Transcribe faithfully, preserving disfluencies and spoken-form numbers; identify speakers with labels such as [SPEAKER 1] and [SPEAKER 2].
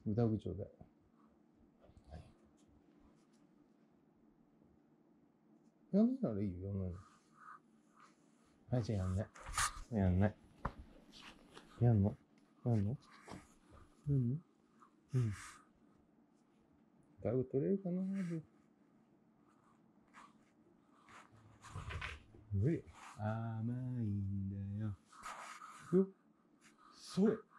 [SPEAKER 1] 歌うちょうだい。はい。やんないならいいよ、やんないの。はい、じゃあやんない。やんない。やんのやんのやんのうん。だいぶ取れるかなー。無理。甘いんだよ。よっ。それ。